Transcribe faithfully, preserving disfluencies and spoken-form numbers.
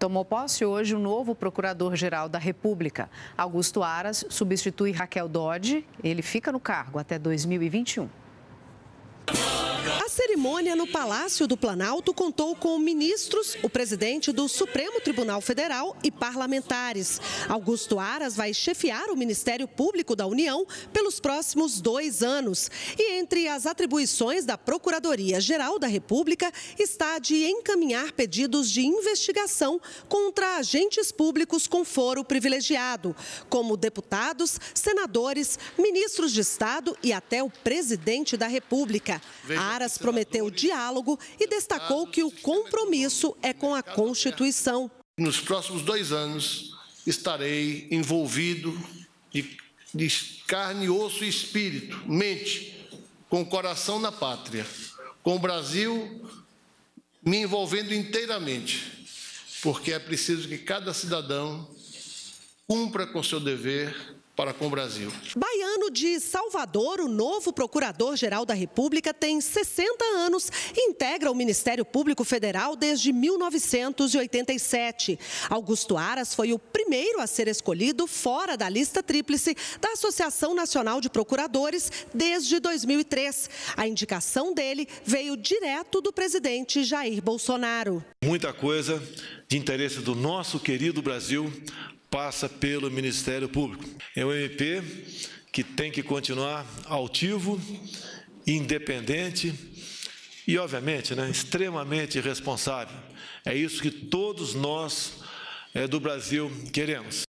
Tomou posse hoje o novo Procurador-Geral da República. Augusto Aras substitui Raquel Dodge. Ele fica no cargo até dois mil e vinte e um. A cerimônia no Palácio do Planalto contou com ministros, o presidente do Supremo Tribunal Federal e parlamentares. Augusto Aras vai chefiar o Ministério Público da União pelos próximos dois anos. E entre as atribuições da Procuradoria-Geral da República está a de encaminhar pedidos de investigação contra agentes públicos com foro privilegiado, como deputados, senadores, ministros de Estado e até o presidente da República. Aras prometeu diálogo e destacou que o compromisso é com a Constituição. Nos próximos dois anos estarei envolvido de, de carne, osso e espírito, mente, com o coração na pátria, com o Brasil me envolvendo inteiramente, porque é preciso que cada cidadão cumpra com seu dever para com o Brasil. Baiano de Salvador, o novo Procurador-Geral da República tem sessenta anos e integra o Ministério Público Federal desde mil novecentos e oitenta e sete. Augusto Aras foi o primeiro a ser escolhido fora da lista tríplice da Associação Nacional de Procuradores desde dois mil e três. A indicação dele veio direto do presidente Jair Bolsonaro. Muita coisa de interesse do nosso querido Brasil passa pelo Ministério Público. É um M P que tem que continuar altivo, independente e, obviamente, né, extremamente responsável. É isso que todos nós é, do Brasil queremos.